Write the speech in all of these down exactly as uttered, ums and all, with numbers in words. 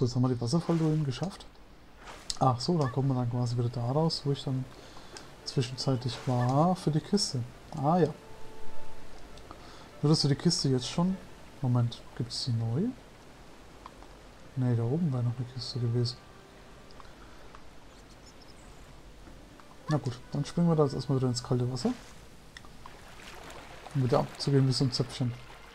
So, jetzt haben wir die Wasserfallruinen geschafft. Ach so, da kommt man dann quasi wieder da raus, wo ich dann zwischenzeitlich war für die Kiste. Ah ja. Nur, dass wir die Kiste jetzt schon... Moment, gibt es die neu? Ne, da oben wäre noch eine Kiste gewesen. Na gut, dann springen wir da jetzt erstmal wieder ins kalte Wasser. Um wieder abzugehen wie so ein Zöpfchen.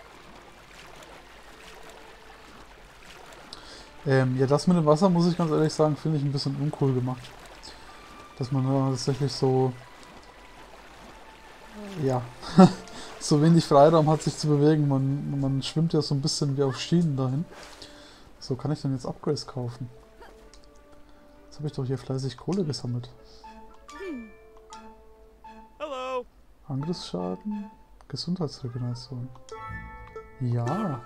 Ähm, ja, das mit dem Wasser, muss ich ganz ehrlich sagen, finde ich ein bisschen uncool gemacht. Dass man da tatsächlich so... Ja, so wenig Freiraum hat, sich zu bewegen. Man, man schwimmt ja so ein bisschen wie auf Schienen dahin. So, kann ich denn jetzt Upgrades kaufen? Jetzt habe ich doch hier fleißig Kohle gesammelt. Hello. Angriffsschaden, Gesundheitsregeneration. Ja.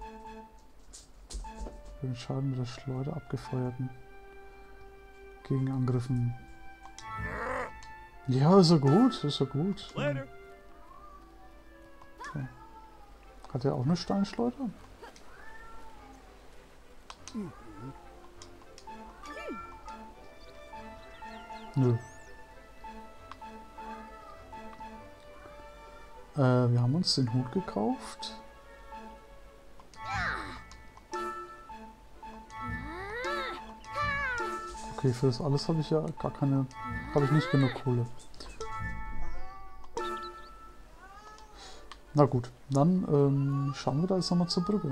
Den Schaden mit der Schleuder abgefeuerten Gegenangriffen. Ja, ist ja gut, ist ja gut. Later. Okay. Hat er auch eine Steinschleuder? Nö. Äh, wir haben uns den Hut gekauft. Okay, für das alles habe ich ja gar keine, habe ich nicht genug Kohle. Na gut, dann ähm, schauen wir da jetzt nochmal zur Brücke.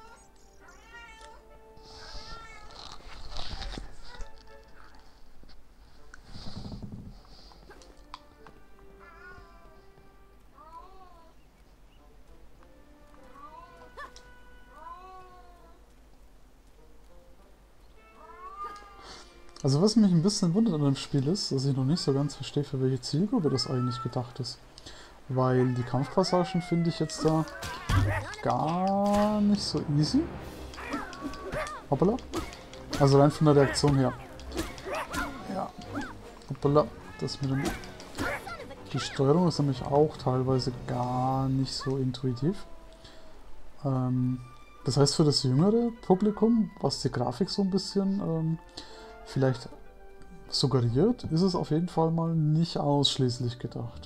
Also was mich ein bisschen wundert an dem Spiel ist, dass ich noch nicht so ganz verstehe, für welche Zielgruppe das eigentlich gedacht ist. Weil die Kampfpassagen finde ich jetzt da gar nicht so easy. Hoppala. Also rein von der Reaktion her. Ja. Hoppala. Das mit dem... Die Steuerung ist nämlich auch teilweise gar nicht so intuitiv. Ähm, das heißt für das jüngere Publikum, was die Grafik so ein bisschen... Ähm, vielleicht suggeriert, ist es auf jeden Fall mal nicht ausschließlich gedacht.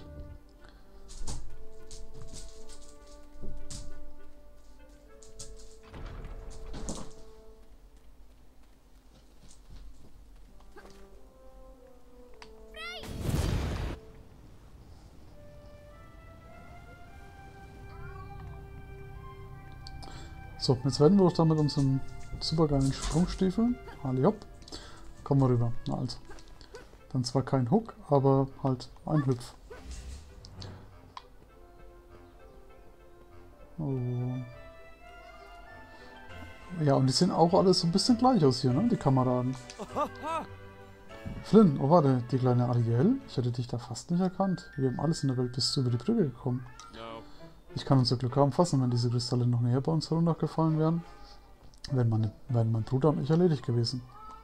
So, jetzt werden wir doch da mit unseren supergeilen Sprungstiefeln, Halli hopp, kommen wir rüber. Na also. Dann zwar kein Hook, aber halt ein Hüpf. Oh. Ja, und die sehen auch alle so ein bisschen gleich aus hier, ne? Die Kameraden. Flynn, oh warte, die kleine Ariel? Ich hätte dich da fast nicht erkannt. Wir haben alles in der Welt bis zu über die Brücke gekommen. Ich kann unser Glück kaum fassen, wenn diese Kristalle noch näher bei uns heruntergefallen wären. Wären meine, wären mein Bruder und ich erledigt gewesen.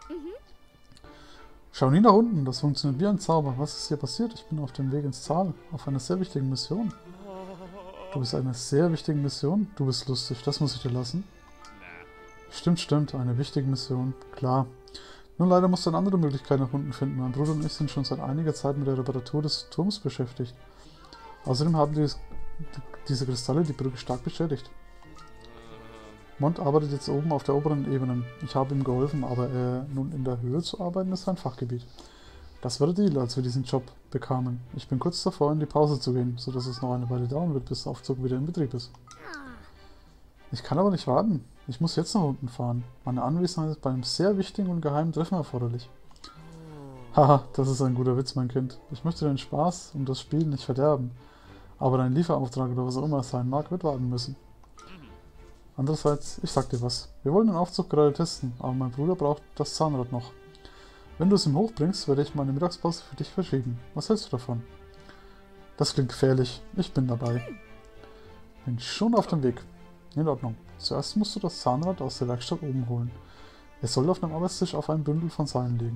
Schau nie nach unten, das funktioniert wie ein Zauber. Was ist hier passiert? Ich bin auf dem Weg ins Tal, auf einer sehr wichtigen Mission. Du bist einer sehr wichtigen Mission? Du bist lustig, das muss ich dir lassen. Stimmt, stimmt, eine wichtige Mission, klar. Nun leider musst du eine andere Möglichkeit nach unten finden. Mein Bruder und ich sind schon seit einiger Zeit mit der Reparatur des Turms beschäftigt. Außerdem haben die, diese Kristalle die Brücke stark beschädigt. Mont arbeitet jetzt oben auf der oberen Ebene. Ich habe ihm geholfen, aber äh, nun in der Höhe zu arbeiten ist sein Fachgebiet. Das war der Deal, als wir diesen Job bekamen. Ich bin kurz davor, in die Pause zu gehen, sodass es noch eine Weile dauern wird, bis der Aufzug wieder in Betrieb ist. Ich kann aber nicht warten. Ich muss jetzt nach unten fahren. Meine Anwesenheit ist bei einem sehr wichtigen und geheimen Treffen erforderlich. Haha, das ist ein guter Witz, mein Kind. Ich möchte den Spaß und das Spiel nicht verderben. Aber dein Lieferauftrag oder was auch immer es sein mag, wird warten müssen. Andererseits, ich sag dir was. Wir wollen den Aufzug gerade testen, aber mein Bruder braucht das Zahnrad noch. Wenn du es ihm hochbringst, werde ich meine Mittagspause für dich verschieben. Was hältst du davon? Das klingt gefährlich. Ich bin dabei. Bin schon auf dem Weg. In Ordnung. Zuerst musst du das Zahnrad aus der Werkstatt oben holen. Es soll auf dem Arbeitstisch auf einem Bündel von Seilen liegen.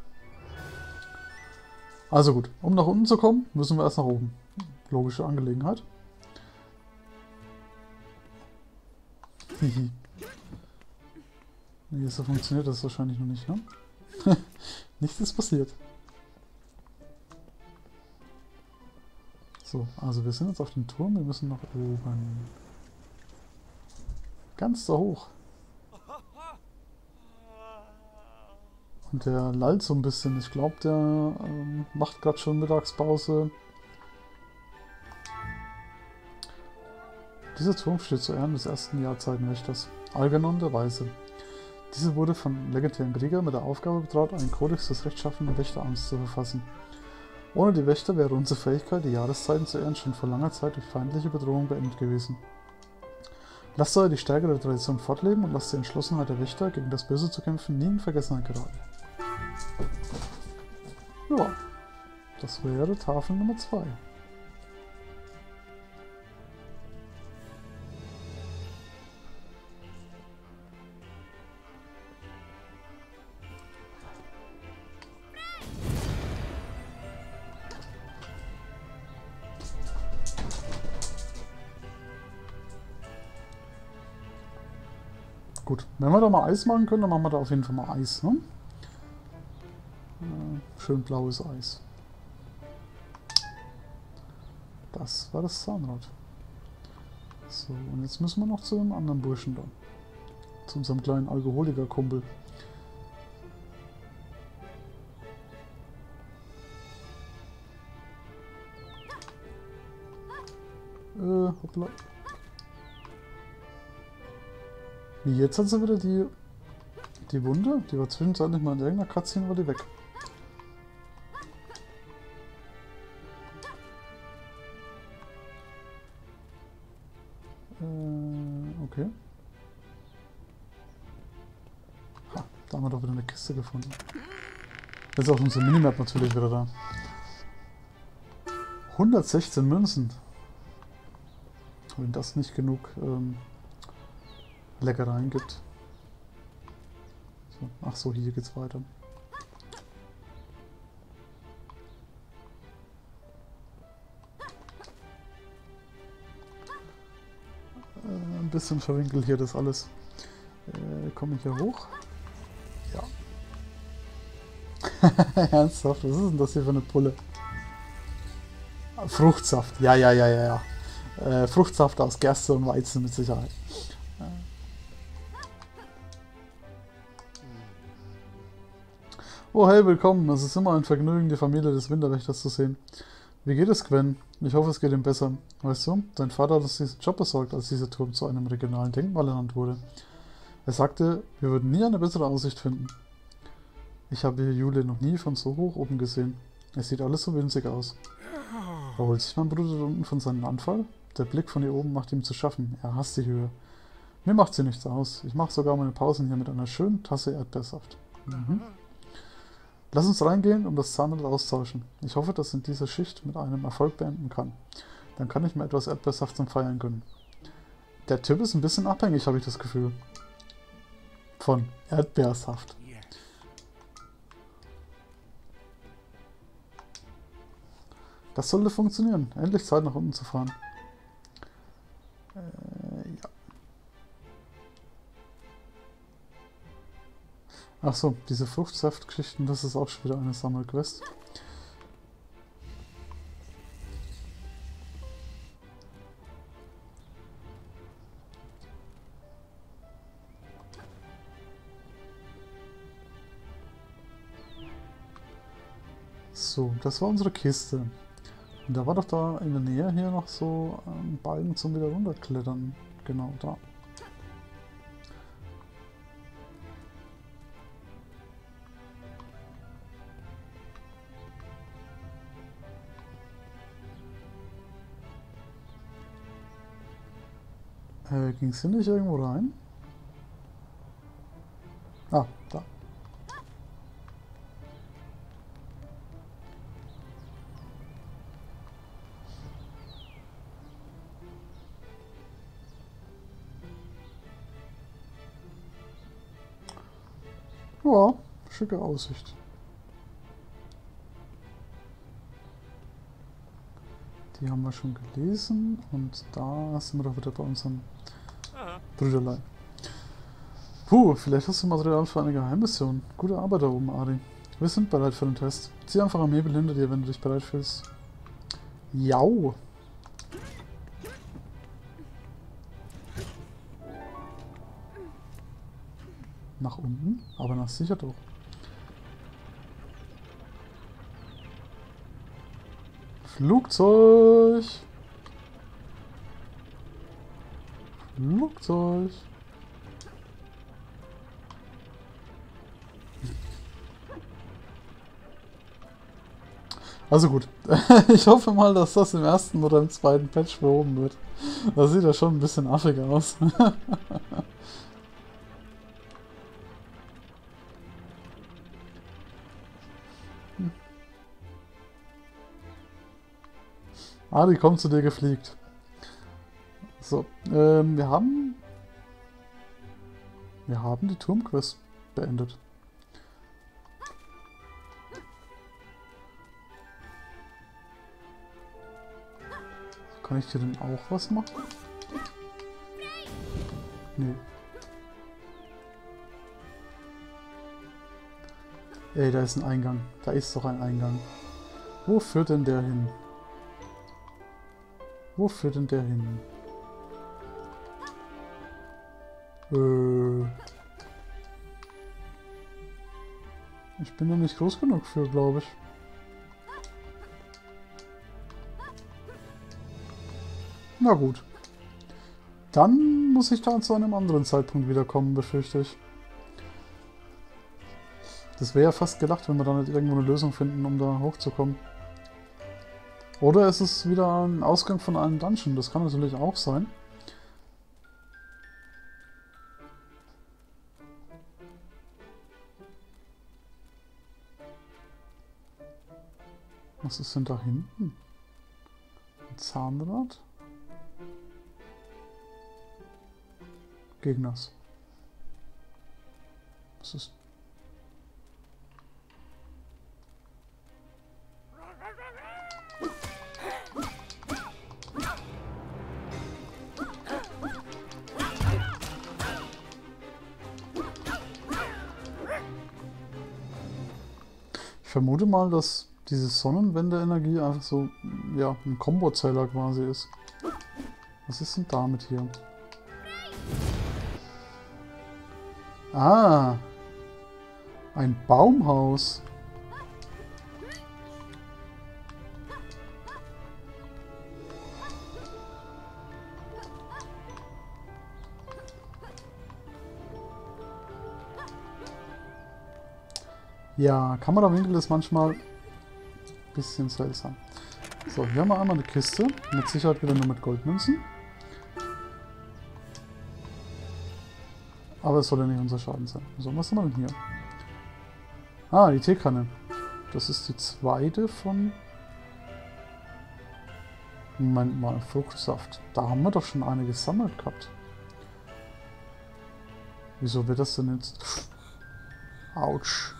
Also gut, um nach unten zu kommen, müssen wir erst nach oben. Logische Angelegenheit. Nee, so funktioniert das wahrscheinlich noch nicht, ne? Nichts ist passiert. So, also wir sind jetzt auf dem Turm, wir müssen nach oben. Ganz da hoch. Und der lallt so ein bisschen. Ich glaube, der ähm, macht gerade schon Mittagspause. Dieser Turm steht zu Ehren des ersten Jahrzeitenwächters, Algernon der Weise. Diese wurde von legendären Krieger mit der Aufgabe betraut, einen Kodex des rechtschaffenen Wächteramts zu verfassen. Ohne die Wächter wäre unsere Fähigkeit, die Jahreszeiten zu ehren, schon vor langer Zeit durch feindliche Bedrohung beendet gewesen. Lasst daher die Stärke der Tradition fortleben und lasst die Entschlossenheit der Wächter, gegen das Böse zu kämpfen, nie in Vergessenheit geraten. Ja, das wäre Tafel Nummer zwei. Gut, wenn wir da mal Eis machen können, dann machen wir da auf jeden Fall mal Eis, ne? Äh, schön blaues Eis. Das war das Zahnrad. So, und jetzt müssen wir noch zu dem anderen Burschen da. Zu unserem kleinen Alkoholiker-Kumpel. Äh, hoppla. Wie, jetzt hat sie wieder die, die Wunde? Die war zwischenzeitlich mal in irgendeiner Cutscene, war die weg. Äh, okay. Ha, da haben wir doch wieder eine Kiste gefunden. Jetzt ist auch unsere Minimap natürlich wieder da. hundertsechzehn Münzen. Wenn das nicht genug ähm, Leckereien gibt. So, ach so, hier geht's weiter. Äh, ein bisschen verwinkelt hier das alles. Äh, komme ich hier hoch? Ja. Ernsthaft, was ist denn das hier für eine Pulle? Fruchtsaft, ja, ja, ja, ja, ja. Äh, Fruchtsaft aus Gerste und Weizen mit Sicherheit. Oh hey, willkommen. Es ist immer ein Vergnügen, die Familie des Winterwächters zu sehen. Wie geht es, Gwen? Ich hoffe, es geht ihm besser. Weißt du, dein Vater hat uns diesen Job besorgt, als dieser Turm zu einem regionalen Denkmal ernannt wurde. Er sagte, wir würden nie eine bessere Aussicht finden. Ich habe hier Julie noch nie von so hoch oben gesehen. Es sieht alles so winzig aus. Erholt sich mein Bruder da unten von seinem Anfall? Der Blick von hier oben macht ihm zu schaffen. Er hasst die Höhe. Mir macht sie nichts aus. Ich mache sogar meine Pausen hier mit einer schönen Tasse Erdbeersaft. Mhm. Lass uns reingehen und das Zahnrad austauschen. Ich hoffe, dass ich diese Schicht mit einem Erfolg beenden kann. Dann kann ich mir etwas Erdbeersaft zum Feiern gönnen. Der Typ ist ein bisschen abhängig, habe ich das Gefühl. Von Erdbeersaft. Das sollte funktionieren. Endlich Zeit, nach unten zu fahren. Äh, ja. Achso, diese Fruchtsaftgeschichten, das ist auch schon wieder eine Sammelquest. So, das war unsere Kiste. Und da war doch da in der Nähe hier noch so ein Balken zum wieder runterklettern. Genau da. Äh, ging es hier nicht irgendwo rein? Ah, da. Ja, schicke Aussicht. Die haben wir schon gelesen und da sind wir doch wieder bei unserem Brüderlein. Puh, vielleicht hast du Material für eine Geheimmission. Gute Arbeit da oben, Adi. Wir sind bereit für den Test. Zieh einfach am Hebel hinter dir, wenn du dich bereit fühlst. Jau! Nach unten? Aber nach sicher doch. Flugzeug! Flugzeug! Also gut. Ich hoffe mal, dass das im ersten oder im zweiten Patch behoben wird. Das sieht ja schon ein bisschen affig aus. Adi kommt zu dir gefliegt. So, ähm, wir haben... Wir haben die Turmquest beendet. Kann ich dir denn auch was machen? Nee. Ey, da ist ein Eingang. Da ist doch ein Eingang. Wo führt denn der hin? Wo führt denn der hin? Äh. Ich bin noch nicht groß genug für, glaube ich. Na gut. Dann muss ich da zu einem anderen Zeitpunkt wiederkommen, befürchte ich. Das wäre ja fast gedacht, wenn wir da nicht irgendwo eine Lösung finden, um da hochzukommen. Oder ist es wieder ein Ausgang von einem Dungeon? Das kann natürlich auch sein. Was ist denn da hinten? Ein Zahnrad? Gegners. Was ist... Ich vermute mal, dass diese Sonnenwende-Energie einfach so, ja, ein Kombo-Zähler quasi ist. Was ist denn damit hier? Ah, ein Baumhaus. Ja, Kamerawinkel ist manchmal ein bisschen seltsam. So, hier haben wir einmal eine Kiste. Mit Sicherheit wieder nur mit Goldmünzen. Aber es soll ja nicht unser Schaden sein. So, was haben wir denn hier? Ah, die Teekanne. Das ist die zweite von... Moment mal, Fruchtsaft. Da haben wir doch schon eine gesammelt gehabt. Wieso wird das denn jetzt... Autsch.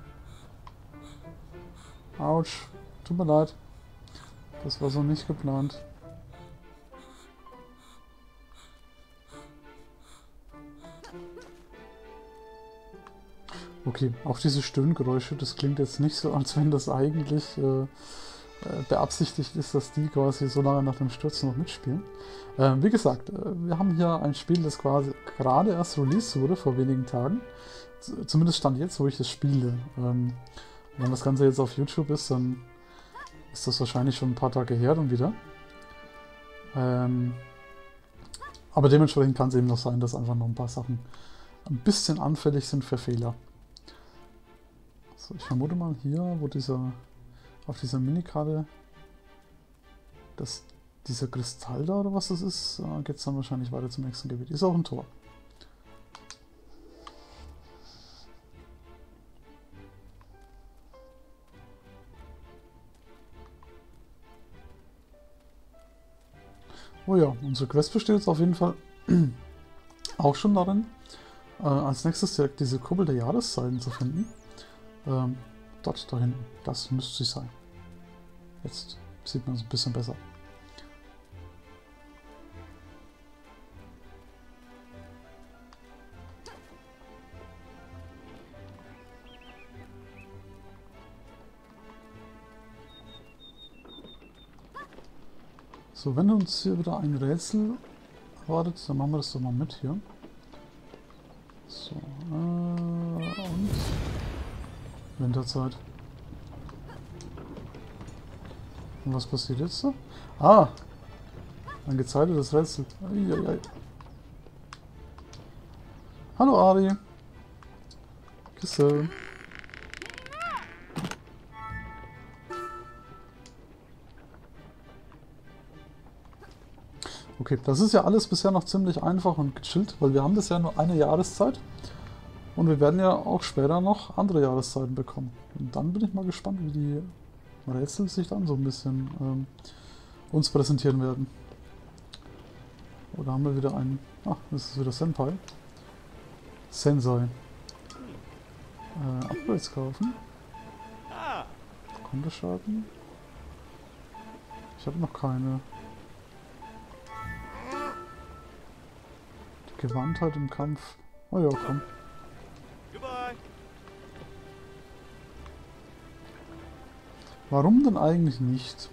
Autsch. Tut mir leid. Das war so nicht geplant. Okay, auch diese Stöhngeräusche, das klingt jetzt nicht so, als wenn das eigentlich äh, beabsichtigt ist, dass die quasi so lange nach dem Stürzen noch mitspielen. Äh, wie gesagt, äh, wir haben hier ein Spiel, das quasi gerade erst released wurde, vor wenigen Tagen. Z zumindest stand jetzt, wo ich das spiele. Ähm, wenn das Ganze jetzt auf YouTube ist, dann ist das wahrscheinlich schon ein paar Tage her dann wieder. Ähm, aber dementsprechend kann es eben noch sein, dass einfach noch ein paar Sachen ein bisschen anfällig sind für Fehler. So, ich vermute mal hier, wo dieser, auf dieser Minikarte, dass dieser Kristall da oder was das ist, äh, geht es dann wahrscheinlich weiter zum nächsten Gebiet. Ist auch ein Tor. Oh ja, unsere Quest besteht jetzt auf jeden Fall auch schon darin, äh, als nächstes direkt diese Kuppel der Jahreszeiten zu finden. Ähm, dort da hinten. Das müsste sie sein. Jetzt sieht man es ein bisschen besser. So, wenn uns hier wieder ein Rätsel erwartet, dann machen wir das doch mal mit hier. So, äh, und Winterzeit. Und was passiert jetzt so? Ah! Ein gezeitetes Rätsel. Eieiei. Hallo Ari. Küsse. Okay, das ist ja alles bisher noch ziemlich einfach und gechillt, weil wir haben das ja nur eine Jahreszeit. Und wir werden ja auch später noch andere Jahreszeiten bekommen. Und dann bin ich mal gespannt, wie die Rätsel sich dann so ein bisschen ähm, uns präsentieren werden. Oder haben wir wieder einen... Ach, das ist wieder Senpai. Sensei. Äh, Upgrades kaufen. Kontoschaden. Ich habe noch keine. Die Gewandtheit im Kampf. Oh ja, komm. Warum denn eigentlich nicht?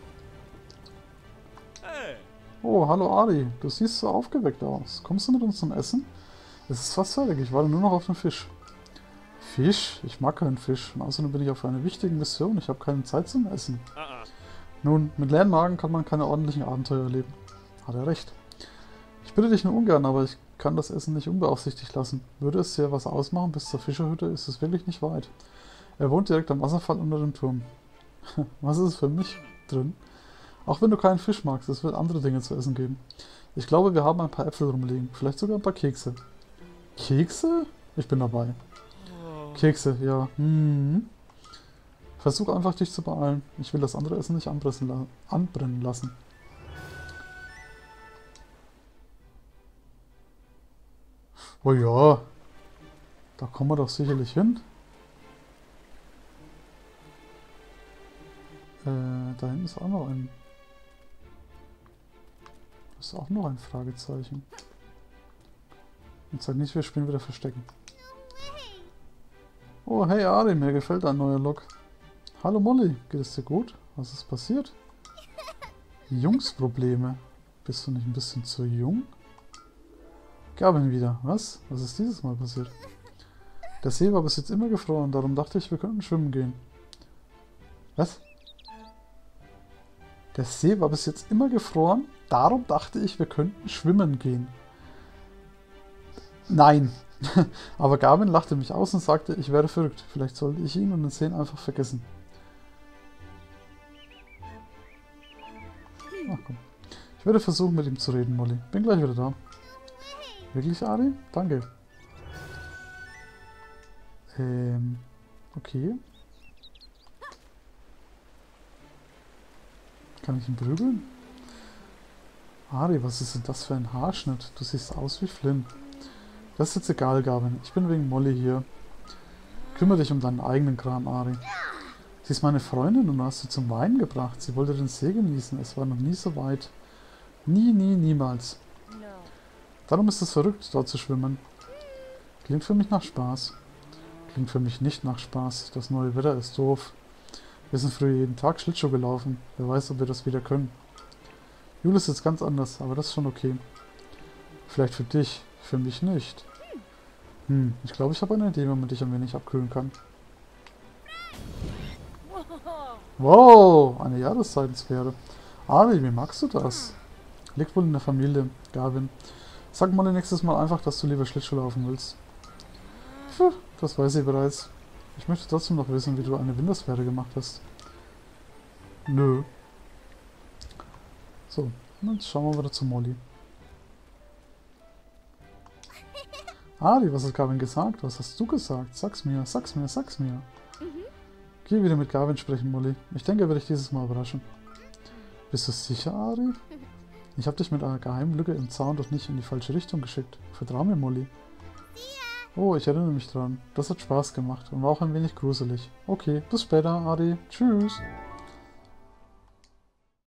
Oh, hallo Ari. Du siehst so aufgeweckt aus. Kommst du mit uns zum Essen? Es ist fast fertig. Ich warte nur noch auf den Fisch. Fisch? Ich mag keinen Fisch. Und außerdem bin ich auf einer wichtigen Mission. Ich habe keine Zeit zum Essen. Nun, mit leeren Magen kann man keine ordentlichen Abenteuer erleben. Hat er recht. Ich bitte dich nur ungern, aber ich kann das Essen nicht unbeaufsichtigt lassen. Würde es dir was ausmachen, bis zur Fischerhütte ist es wirklich nicht weit. Er wohnt direkt am Wasserfall unter dem Turm. Was ist für mich drin? Auch wenn du keinen Fisch magst, es wird andere Dinge zu essen geben. Ich glaube, wir haben ein paar Äpfel rumliegen. Vielleicht sogar ein paar Kekse. Kekse? Ich bin dabei. Kekse, ja. Hm. Versuch einfach, dich zu beeilen. Ich will das andere Essen nicht anbrennen, la anbrennen lassen. Oh ja. Da kommen wir doch sicherlich hin. Äh, da hinten ist auch noch ein... Das ist auch noch ein Fragezeichen. Und sag nicht, wir spielen wieder Verstecken. Oh, hey Ari, mir gefällt dein neuer Look. Hallo Molly, geht es dir gut? Was ist passiert? Jungsprobleme. Bist du nicht ein bisschen zu jung? Gavin wieder. Was? Was ist dieses Mal passiert? Der See war bis jetzt immer gefroren, darum dachte ich, wir könnten schwimmen gehen. Was? Der See war bis jetzt immer gefroren, darum dachte ich, wir könnten schwimmen gehen. Nein. Aber Gavin lachte mich aus und sagte, ich wäre verrückt. Vielleicht sollte ich ihn und den See einfach vergessen. Ach komm. Ich werde versuchen, mit ihm zu reden, Molly. Bin gleich wieder da. Wirklich, Ari? Danke. Ähm, okay. Kann ich ihn prügeln? Ari, was ist denn das für ein Haarschnitt? Du siehst aus wie Flynn. Das ist jetzt egal, Gavin. Ich bin wegen Molly hier. Kümmere dich um deinen eigenen Kram, Ari. Sie ist meine Freundin und du hast sie zum Weinen gebracht. Sie wollte den See genießen. Es war noch nie so weit. Nie, nie, niemals. Darum ist es verrückt, dort zu schwimmen. Klingt für mich nach Spaß. Klingt für mich nicht nach Spaß. Das neue Wetter ist doof. Wir sind früher jeden Tag Schlittschuh gelaufen. Wer weiß, ob wir das wieder können. Jule ist jetzt ganz anders, aber das ist schon okay. Vielleicht für dich, für mich nicht. Hm, ich glaube, ich habe eine Idee, wie man dich ein wenig abkühlen kann. Wow, eine Jahreszeitensphäre. Ari, wie magst du das? Liegt wohl in der Familie, Gavin. Sag mal nächstes Mal einfach, dass du lieber Schlittschuh laufen willst. Puh, das weiß ich bereits. Ich möchte trotzdem noch wissen, wie du eine Wintersphäre gemacht hast. Nö. So, und jetzt schauen wir wieder zu Molly. Ari, was hat Gavin gesagt? Was hast du gesagt? Sag's mir, sag's mir, sag's mir. Geh wieder mit Gavin sprechen, Molly. Ich denke, er wird dich dieses Mal überraschen. Bist du sicher, Ari? Ich habe dich mit einer geheimen Lücke im Zaun doch nicht in die falsche Richtung geschickt. Vertrau mir, Molly. Oh, ich erinnere mich dran. Das hat Spaß gemacht und war auch ein wenig gruselig. Okay, bis später, Ari. Tschüss.